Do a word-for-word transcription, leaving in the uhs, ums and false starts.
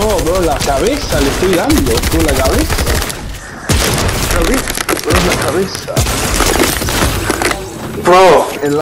bro, la cabeza le estoy dando, con la cabeza. Cabeza, bro, la cabeza. Bro, El